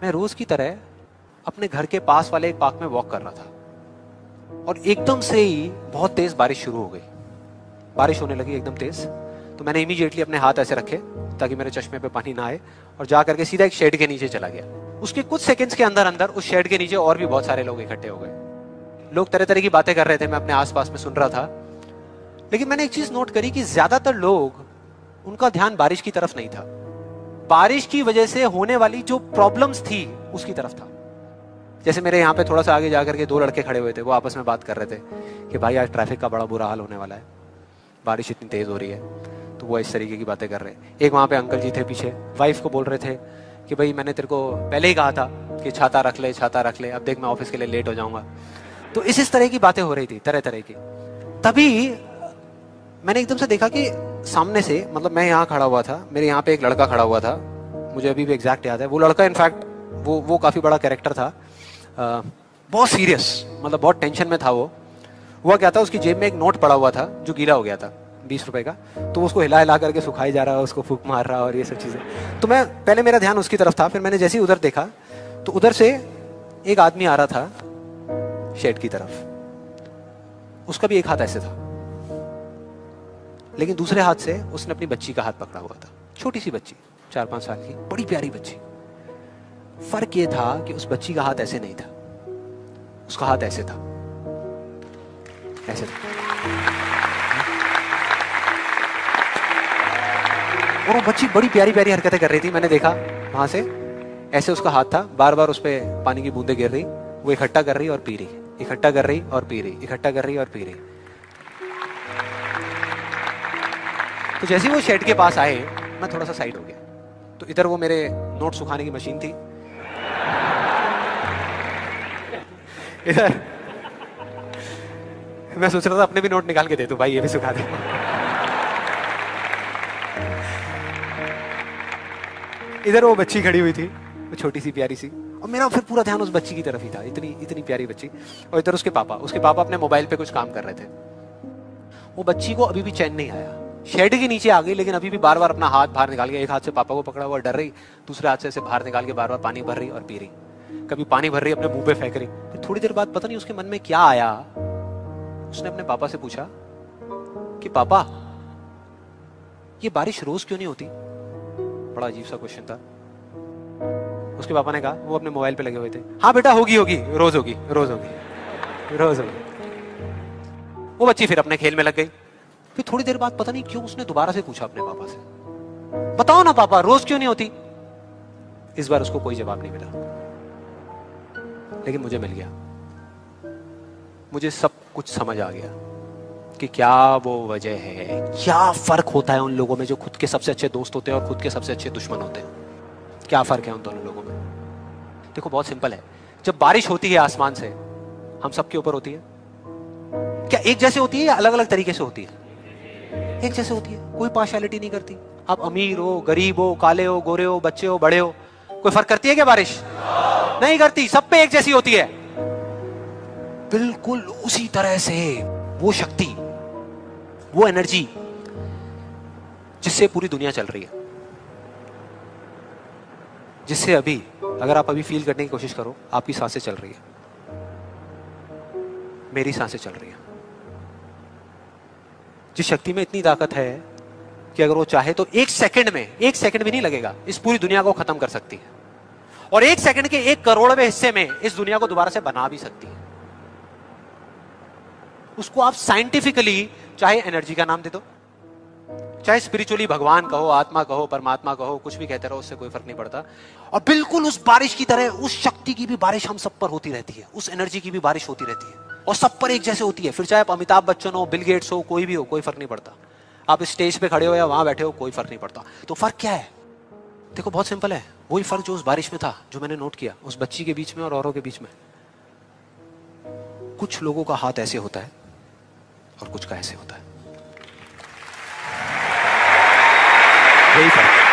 मैं रोज की तरह अपने घर के पास वाले एक पार्क में वॉक कर रहा था और एकदम से ही बहुत तेज बारिश शुरू हो गई। बारिश होने लगी एकदम तेज। तो मैंने इमीडिएटली अपने हाथ ऐसे रखे ताकि मेरे चश्मे पे पानी ना आए और जा करके सीधा एक शेड के नीचे चला गया। उसके कुछ सेकंड्स के अंदर अंदर उस शेड के नीचे और भी बहुत सारे लोग इकट्ठे हो गए। लोग तरह तरह की बातें कर रहे थे, मैं अपने आसपास में सुन रहा था। लेकिन मैंने एक चीज नोट करी कि ज्यादातर लोग, उनका ध्यान बारिश की तरफ नहीं था, बारिश की वजह से होने वाली जो प्रॉब्लम्स थी उसकी तरफ था। जैसे मेरे यहाँ पे थोड़ा सा आगे जाकर के दो लड़के खड़े हुए थे, वो आपस में बात कर रहे थे कि भाई आज ट्रैफिक का बड़ा बुरा हाल होने वाला है, बारिश इतनी तेज हो रही है। तो वो इस तरीके की बातें कर रहे हैं। एक वहां पे अंकल जी थे पीछे, वाइफ को बोल रहे थे कि भाई मैंने तेरे को पहले ही कहा था कि छाता रख ले, छाता रख ले, अब देख मैं ऑफिस के लिए लेट हो जाऊंगा। तो इस तरह की बातें हो रही थी, तरह तरह की। तभी मैंने एकदम से देखा कि सामने से, मतलब मैं यहाँ खड़ा हुआ था, मेरे यहाँ पे एक लड़का खड़ा हुआ था, मुझे अभी भी एग्जैक्ट याद है। वो लड़का इनफैक्ट वो काफी बड़ा कैरेक्टर था, बहुत सीरियस, मतलब बहुत टेंशन में था वो। हुआ क्या था, उसकी जेब में एक नोट पड़ा हुआ था जो गीला हो गया था, 20 रुपए का। तो उसको हिला हिला करके सुखाई जा रहा, उसको फूंक मार रहा और ये सब चीजें। तो मैं पहले, मेरा ध्यान उसकी तरफ था, फिर मैंने जैसे ही उधर देखा तो उधर से एक आदमी आ रहा था शेड की तरफ। उसका भी एक हाथ ऐसे था, लेकिन दूसरे हाथ से उसने अपनी बच्ची का हाथ पकड़ा हुआ था, छोटी सी बच्ची, 4-5 साल की, बड़ी प्यारी बच्ची। फर्क ये था कि उस बच्ची का हाथ ऐसे नहीं था, उसका हाथ ऐसे था, ऐसे था। और वो बच्ची बड़ी प्यारी प्यारी हरकतें कर रही थी। मैंने देखा वहां से, ऐसे उसका हाथ था, बार बार उस पर पानी की बूंदें गिर रही, वो इकट्ठा कर रही और पी रही, इकट्ठा कर रही और पी रही, इकट्ठा कर रही और पी रही। तो जैसे ही वो शेड के पास आए, मैं थोड़ा सा साइड हो गया। तो इधर वो मेरे नोट सुखाने की मशीन थी, इधर मैं सोच रहा था अपने भी नोट निकाल के दे दूं, भाई ये भी सुखा दे। इधर वो बच्ची खड़ी हुई थी, वो छोटी सी प्यारी सी, और मेरा फिर पूरा ध्यान उस बच्ची की तरफ ही था, इतनी इतनी प्यारी बच्ची। और इधर उसके पापा अपने मोबाइल पे कुछ काम कर रहे थे। वो बच्ची को अभी भी चैन नहीं आया, शेड के नीचे आ गई, लेकिन अभी भी बार बार अपना हाथ बाहर निकाल के, एक हाथ से पापा को पकड़ा हुआ डर रही, दूसरे हाथ से ऐसे बाहर निकाल के बार बार पानी भर रही और पी रही। कभी पानी भर रही, अपने मुंह पे फेंक रही। फिर थोड़ी देर बाद पता नहीं उसके मन में क्या आया, उसने अपने पापा से पूछा कि पापा, ये बारिश रोज क्यों नहीं होती? बड़ा अजीब सा क्वेश्चन था। उसके पापा ने कहा, वो अपने मोबाइल पे लगे हुए थे, हाँ बेटा होगी होगी, रोज होगी, रोज होगी, रोज होगी। वो बच्ची फिर अपने खेल में लग गई। फिर थोड़ी देर बाद पता नहीं क्यों उसने दोबारा से पूछा अपने पापा से, बताओ ना पापा, रोज क्यों नहीं होती? इस बार उसको कोई जवाब नहीं मिला, लेकिन मुझे मिल गया। मुझे सब कुछ समझ आ गया कि क्या वो वजह है, क्या फर्क होता है उन लोगों में जो खुद के सबसे अच्छे दोस्त होते हैं और खुद के सबसे अच्छे दुश्मन होते हैं। क्या फर्क है उन दोनों लोगों में? देखो बहुत सिंपल है। जब बारिश होती है आसमान से, हम सबके ऊपर होती है, क्या एक जैसे होती है या अलग अलग तरीके से होती है? एक जैसे होती है, कोई पार्शियलिटी नहीं करती। आप अमीर हो, गरीब हो, काले हो, गोरे हो, बच्चे हो, बड़े हो, कोई फर्क करती है क्या बारिश? नहीं करती, सब पे एक जैसी होती है। बिल्कुल उसी तरह से वो शक्ति, वो एनर्जी जिससे पूरी दुनिया चल रही है, जिससे अभी, अगर आप अभी फील करने की कोशिश करो, आपकी सांसें चल रही है, मेरी सांसें चल रही है। जिस शक्ति में इतनी ताकत है कि अगर वो चाहे तो एक सेकंड में, एक सेकंड भी नहीं लगेगा, इस पूरी दुनिया को खत्म कर सकती है, और एक सेकंड के 1 करोड़वें हिस्से में इस दुनिया को दोबारा से बना भी सकती है। उसको आप साइंटिफिकली चाहे एनर्जी का नाम दे दो, चाहे स्पिरिचुअली भगवान कहो, आत्मा कहो, परमात्मा कहो, कुछ भी कहते रहो, उससे कोई फर्क नहीं पड़ता। और बिल्कुल उस बारिश की तरह उस शक्ति की भी बारिश हम सब पर होती रहती है, उस एनर्जी की भी बारिश होती रहती है, और सब पर एक जैसे होती है। फिर चाहे आप अमिताभ बच्चन हो, बिल गेट्स हो, कोई भी हो, कोई फर्क नहीं पड़ता। आप स्टेज पे खड़े हो या वहां बैठे हो, कोई फर्क नहीं पड़ता। तो फर्क क्या है? देखो बहुत सिंपल है, वही फर्क जो उस बारिश में था, जो मैंने नोट किया उस बच्ची के बीच में और औरों के बीच में। कुछ लोगों का हाथ ऐसे होता है और कुछ का ऐसे होता है, वही फर्क है।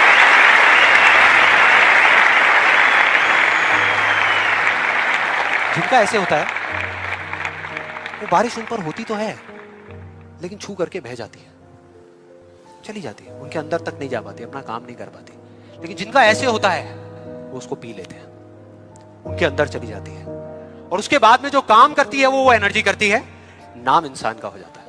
जिनका ऐसे होता है, वो बारिश उन पर होती तो है, लेकिन छू करके बह जाती है, चली जाती है, उनके अंदर तक नहीं जा पाती, अपना काम नहीं कर पाती। लेकिन जिनका ऐसे होता है, वो उसको पी लेते हैं, उनके अंदर चली जाती है, और उसके बाद में जो काम करती है वो एनर्जी करती है, नाम इंसान का हो जाता है।